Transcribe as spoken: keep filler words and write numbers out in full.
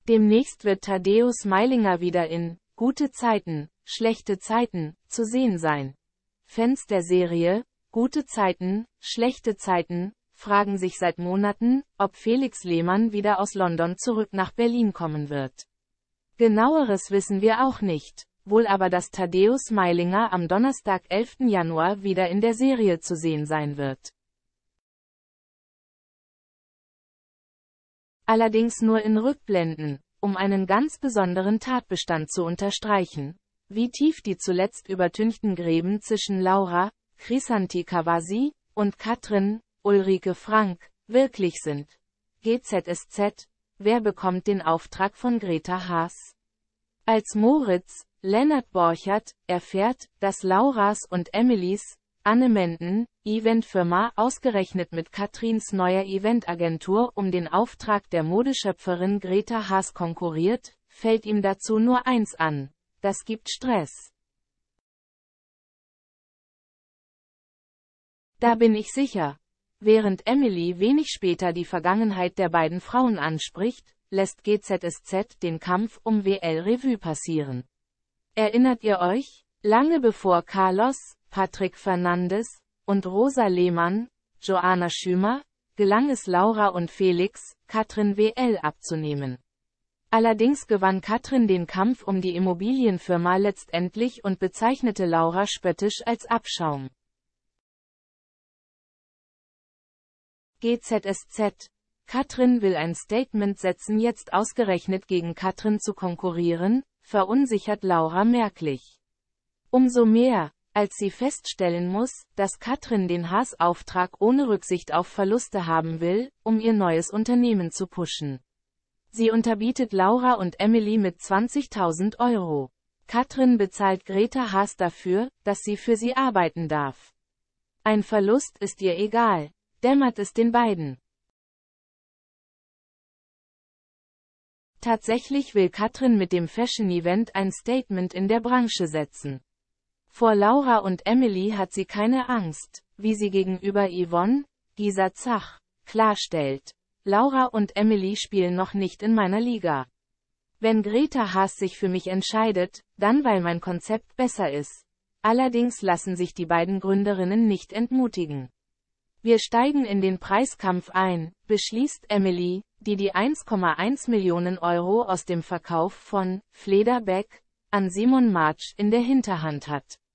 Demnächst wird Thaddäus Meilinger wieder in »Gute Zeiten, schlechte Zeiten« zu sehen sein. Fans der Serie »Gute Zeiten, schlechte Zeiten« fragen sich seit Monaten, ob Felix Lehmann wieder aus London zurück nach Berlin kommen wird. Genaueres wissen wir auch nicht, wohl aber, dass Thaddäus Meilinger am Donnerstag, elften Januar wieder in der Serie zu sehen sein wird. Allerdings nur in Rückblenden, um einen ganz besonderen Tatbestand zu unterstreichen, wie tief die zuletzt übertünchten Gräben zwischen Laura, Chrisanti Cavazzi, und Katrin, Ulrike Frank, wirklich sind. G Z S Z, wer bekommt den Auftrag von Greta Haas? Als Moritz, Lennart Borchert, erfährt, dass Lauras und Emilys, Anne Menden, Eventfirma ausgerechnet mit Katrins neuer Eventagentur um den Auftrag der Modeschöpferin Greta Haas konkurriert, fällt ihm dazu nur eins an: Das gibt Stress. Da bin ich sicher. Während Emily wenig später die Vergangenheit der beiden Frauen anspricht, lässt G Z S Z den Kampf um W L Revue passieren. Erinnert ihr euch? Lange bevor Carlos, Patrick Fernandes und Rosa Lehmann, Joanna Schümer, gelang es Laura und Felix, Katrin W L abzunehmen. Allerdings gewann Katrin den Kampf um die Immobilienfirma letztendlich und bezeichnete Laura spöttisch als Abschaum. G Z S Z. Katrin will ein Statement setzen, jetzt ausgerechnet gegen Katrin zu konkurrieren, verunsichert Laura merklich. Umso mehr, als sie feststellen muss, dass Katrin den Haas-Auftrag ohne Rücksicht auf Verluste haben will, um ihr neues Unternehmen zu pushen. Sie unterbietet Laura und Emily mit zwanzigtausend Euro. Katrin bezahlt Greta Haas dafür, dass sie für sie arbeiten darf. Ein Verlust ist ihr egal, dämmert es den beiden. Tatsächlich will Katrin mit dem Fashion-Event ein Statement in der Branche setzen. Vor Laura und Emily hat sie keine Angst, wie sie gegenüber Yvonne, Gisa Zach, klarstellt. Laura und Emily spielen noch nicht in meiner Liga. Wenn Greta Haas sich für mich entscheidet, dann weil mein Konzept besser ist. Allerdings lassen sich die beiden Gründerinnen nicht entmutigen. Wir steigen in den Preiskampf ein, beschließt Emily, die die eins Komma eins Millionen Euro aus dem Verkauf von Flederbeck an Simon March in der Hinterhand hat.